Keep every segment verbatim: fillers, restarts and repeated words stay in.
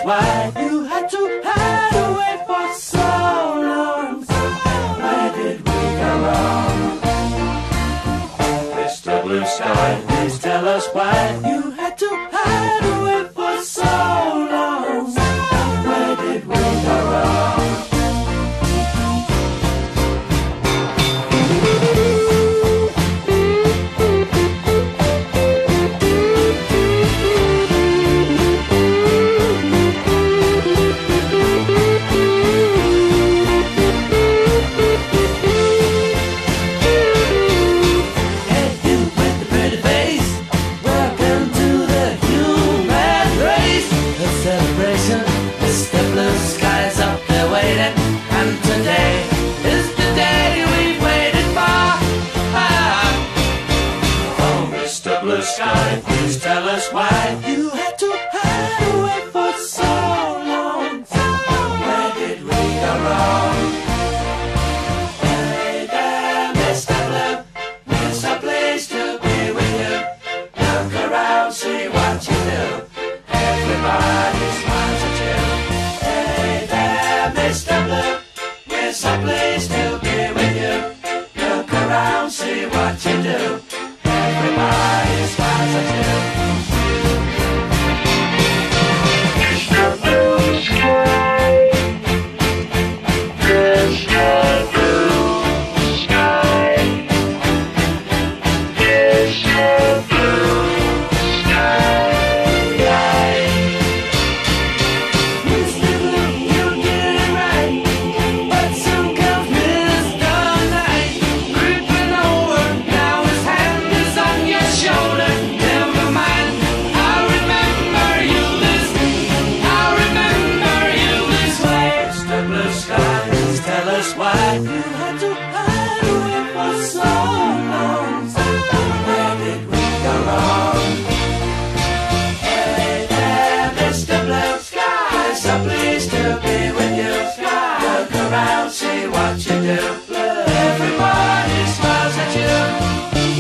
why you had to hide away for so long. Where did we go wrong? Mister Blue Sky, please tell us why you had to hide away for so long. Where did we go wrong? Sky, please tell us why you had to hide away for so long. Where did we go wrong? Hey there, Mister Blue, it's a place to be with you. Look around, see what you do. Everybody smiles at you. Hey there, Mister Blue, it's a place to be with you. Look around, see what you do. Everybody smiles at you. Mister Blue Sky, Mister Blue Sky, Mister Blue Sky. Mister Blue, you get it right, but some comes Mister Night, creeping over, now his hand is on your shoulder. Never mind, I remember you this, I remember you this way. Mister Blue Sky, please tell us why you had to hide away for so long. Where did we go wrong? Hey there, Mister Blue Sky, so pleased to be with you. Look around, see what you do. Everybody smiles at you.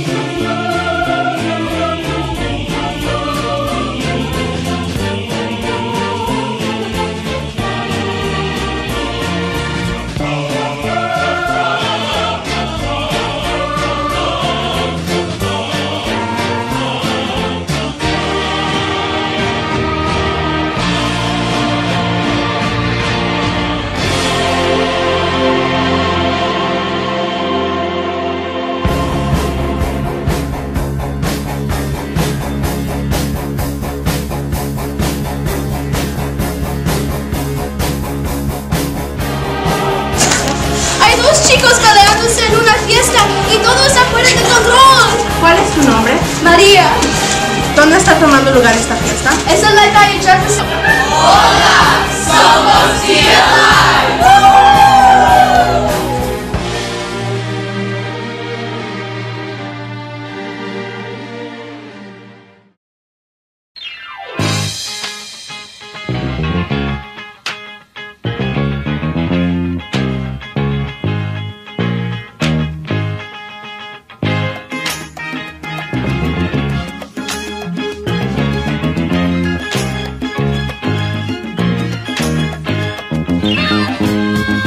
Chicos peleándose en una fiesta y todos afuera de control. ¿Cuál es tu nombre? María. ¿Dónde está tomando lugar esta fiesta? Es en la calle Jefferson. Hola, somos D L I. Thank you.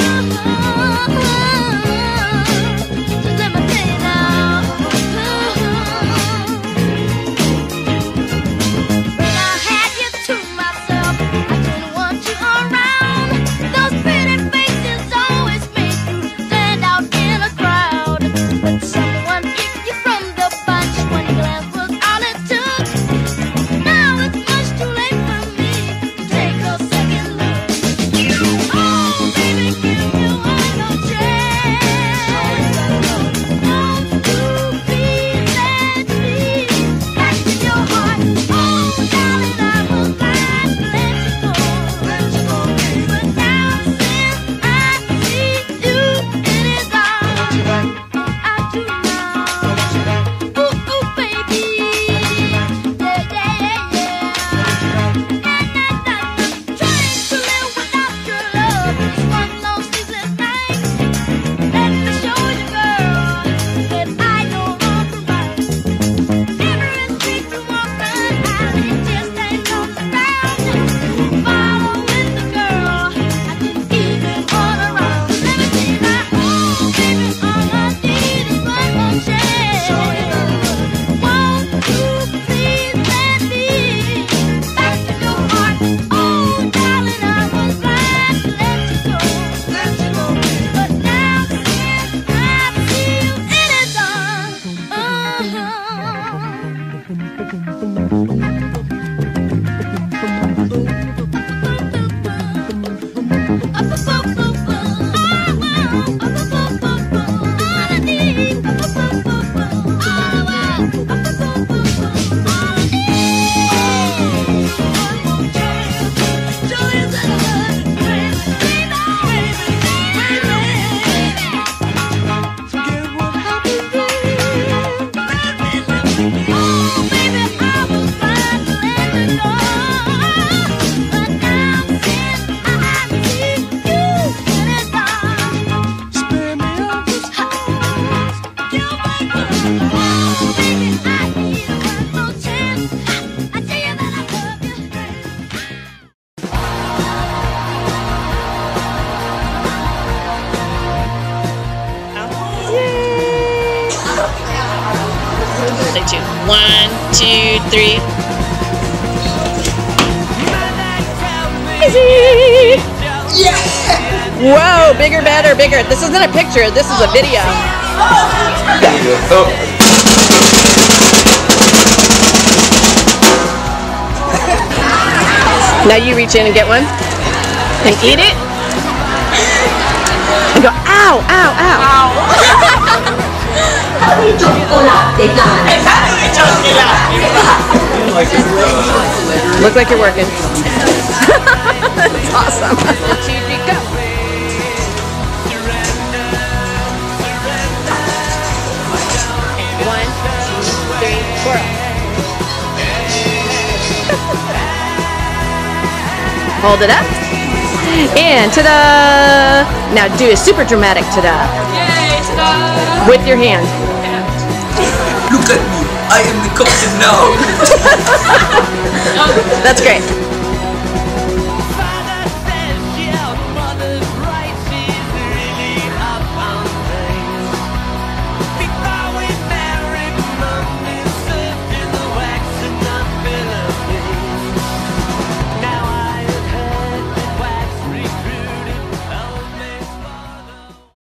One, two, three. Easy! Yeah! Whoa, bigger, better, bigger. This isn't a picture, this is a video. Oh. Now you reach in and get one and eat it and go, ow, ow, ow. Look like you're working. That's awesome. Go. One, two, three, four. Hold it up. And ta-da! Now do a super dramatic ta-da. Yay, ta-da! With your hand. Look at me. I am the captain now. That's great.